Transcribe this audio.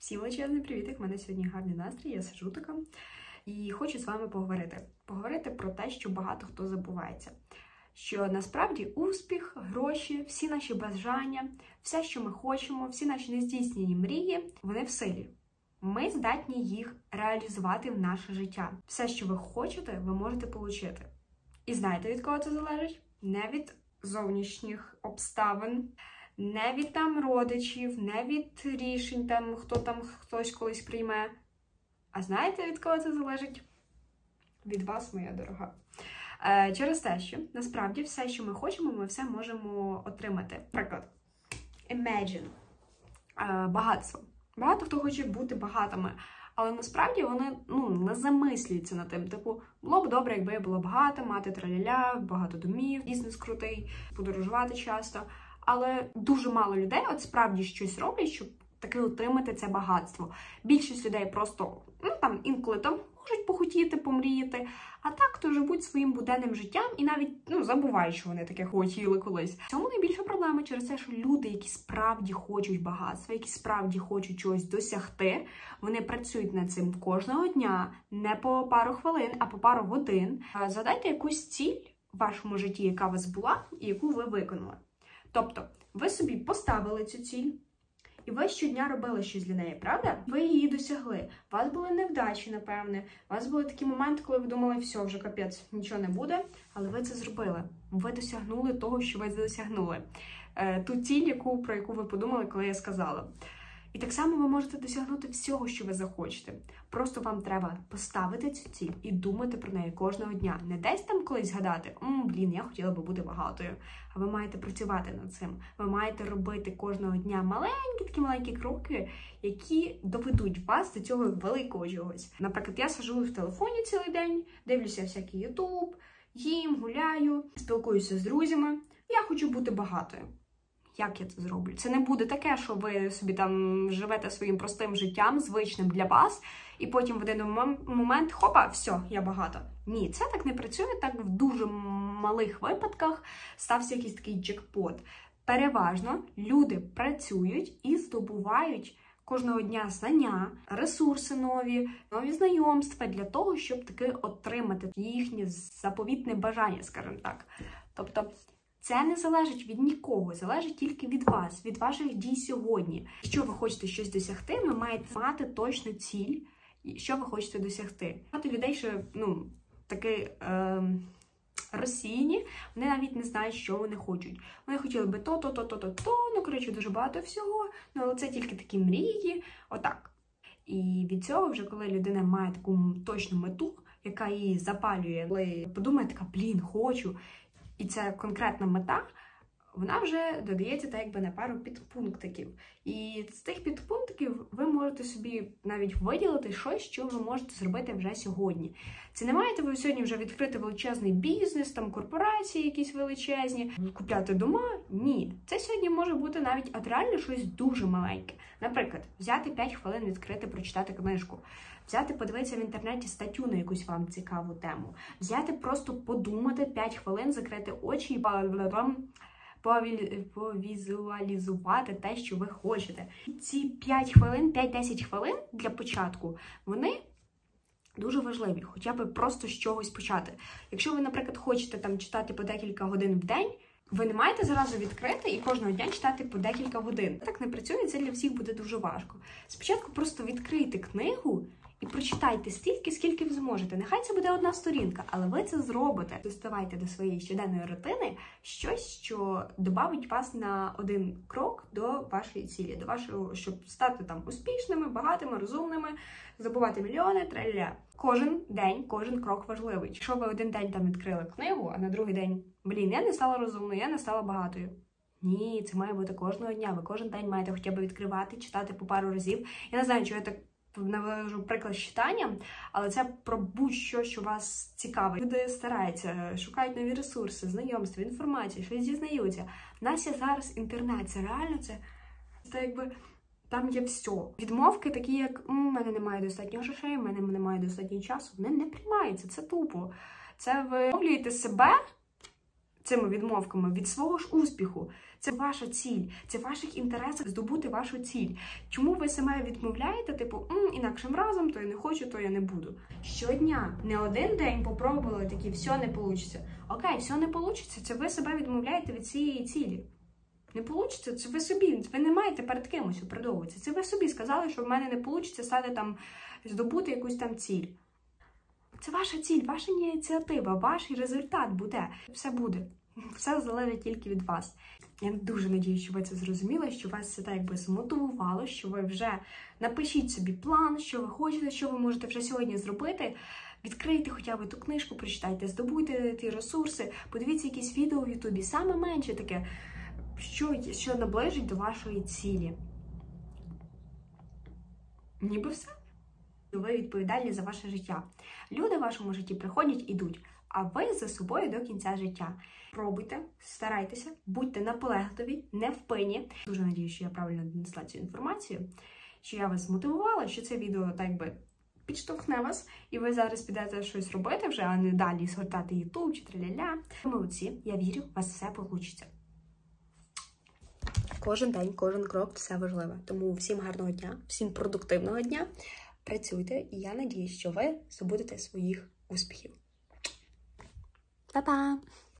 Всім величезний привіт! У мене сьогодні гарний настрій, я сиджу така і хочу з вами поговорити. Поговорити про те, що багато хто забувається. Що насправді успіх, гроші, всі наші бажання, все, що ми хочемо, всі наші нездійснені мрії, вони в силі. Ми здатні їх реалізувати в наше життя. Все, що ви хочете, ви можете отримати. І знаєте, від кого це залежить? Не від зовнішніх обставин, не від родичів, не від рішень, хтось колись прийме. А знаєте, від кого це залежить? Від вас, моя дорога. Через те, що насправді все, що ми хочемо, ми все можемо отримати. Наприклад, imagine. Багатство. Багато хто хоче бути багатими, але насправді вони не замислюються над тим. Типу, було б добре, якби я була багата, мати траляля, багато домів, бізнес крутий, подорожувати часто. Але дуже мало людей от справді щось роблять, щоб таки отримати це багатство. Більшість людей просто, інколи можуть похотіти, помріяти, а так то живуть своїм буденним життям і навіть, забувають, що вони таке хотіли колись. В цьому найбільша проблема через те, що люди, які справді хочуть багатства, які справді хочуть чогось досягти, вони працюють над цим кожного дня, не по пару хвилин, а по пару годин. Задайте якусь ціль в вашому житті, яка у вас була і яку ви виконали. Тобто, ви собі поставили цю ціль, і ви щодня робили щось для неї, правда? Ви її досягли. У вас були невдачі, напевне. У вас були такі моменти, коли ви думали, все, вже капець, нічого не буде. Але ви це зробили. Ви досягнули того, що ви досягнули. Ту ціль, про яку ви подумали, коли я сказала. І так само ви можете досягнути всього, що ви захочете. Просто вам треба поставити цю ціль і думати про неї кожного дня. Не десь там колись згадати, я хотіла би бути багатою. А ви маєте працювати над цим. Ви маєте робити кожного дня маленькі кроки, які доведуть вас до цього великого чогось. Наприклад, я сиджу в телефоні цілий день, дивлюся всякий ютуб, їм, гуляю, спілкуюся з друзями. Я хочу бути багатою. Як я це зроблю? Це не буде таке, що ви собі живете своїм простим життям, звичним для вас, і потім в один момент, хопа, все, я багата. Ні, це так не працює, так в дуже малих випадках стався якийсь такий джекпот. Переважно люди працюють і здобувають кожного дня знання, ресурси нові знайомства для того, щоб таки отримати їхнє заповітне бажання, скажімо так. Тобто, це не залежить від нікого, залежить тільки від вас, від ваших дій сьогодні. Якщо ви хочете щось досягти, ви маєте мати точну ціль, що ви хочете досягти. Багато людей, що, такі розсіяні, вони навіть не знають, що вони хочуть. Вони хотіли би дуже багато всього, але це тільки такі мрії, отак. І від цього вже, коли людина має таку точну мету, яка її запалює, коли подумає така, хочу, і це конкретна мета, вона вже додається на пару підпунктиків. І з тих підпунктиків ви можете собі навіть виділити щось, що ви можете зробити вже сьогодні. Це не маєте ви сьогодні вже відкрити величезний бізнес, корпорації якісь величезні, купляти дома? Ні. Це сьогодні може бути навіть реально щось дуже маленьке. Наприклад, взяти 5 хвилин, відкрити, прочитати книжку. Взяти, подивитися в інтернеті статтю на якусь вам цікаву тему. Взяти, просто подумати 5 хвилин, закрити очі і повізуалізувати те, що ви хочете. Ці 5-10 хвилин для початку, вони дуже важливі, хоча б просто з чогось почати. Якщо ви, наприклад, хочете читати по декілька годин в день, ви не маєте зразу відкрити і кожного дня читати по декілька годин. Так не працює, це для всіх буде дуже важко. Спочатку просто відкрийте книгу і прочитайте стільки, скільки ви зможете. Нехай це буде одна сторінка, але ви це зробите. Доставайте до своєї щоденної рутини щось, що добавить вас на один крок до вашої цілі, до вашого, щоб стати успішними, багатими, розумними, здобувати мільйони, траля. Кожен день, кожен крок важливий. Якщо ви один день відкрили книгу, а на другий день, я не стала розумною, я не стала багатою. Ні, це має бути кожного дня. Ви кожен день маєте хоча б відкривати, читати по пару разів. Я не знаю, чого я так навожу приклад з читанням, але це про будь-що, що вас цікавить. Люди стараються, шукають нові ресурси, знайомства, інформацію, щось дізнаються. У нас є зараз інтернет, це реально, це там є все. Відмовки такі, як «У мене немає достатньо грошей, у мене немає достатньо часу», вони не приймаються, це тупо. Це ви відмовляєте себе цими відмовками від свого ж успіху. Це ваша ціль, це в ваших інтересах здобути вашу ціль. Чому ви себе відмовляєте, типу, інакшим разом, то я не хочу, то я не буду. Щодня, не один день попробували такі, все не вийде. Окей, все не вийде, це ви себе відмовляєте від цієї цілі. Не вийде, це ви собі, ви не маєте перед кимось оправдовуватися. Це ви собі сказали, що в мене не вийде стати там, здобути якусь там ціль. Це ваша ціль, ваша ініціатива, ваш результат буде. Все буде. Все залежить тільки від вас. Я дуже надію, що ви це зрозуміли, що вас це так якби змотивувало, що ви вже напишіть собі план, що ви хочете, що ви можете вже сьогодні зробити. Відкрийте хоча б ту книжку, прочитайте, здобуйте ті ресурси, подивіться якісь відео в Ютубі, саме менше таке, що наближить до вашої цілі. Ніби все. Ви відповідальні за ваше життя. Люди в вашому житті приходять, ідуть, а ви за собою до кінця життя. Пробуйте, старайтеся, будьте наполегливі, невпинні. Дуже надію, що я правильно донесла цю інформацію, що я вас змотивувала, що це відео так би підштовхне вас, і ви зараз підете щось робити вже, а не далі згортати YouTube чи траля-ля. Молодці, я вірю, у вас все вийде. Кожен день, кожен крок – все важливе. Тому всім гарного дня, всім продуктивного дня. Працюйте, і я надіюсь, що ви здобудете своїх успіхів. Па-па!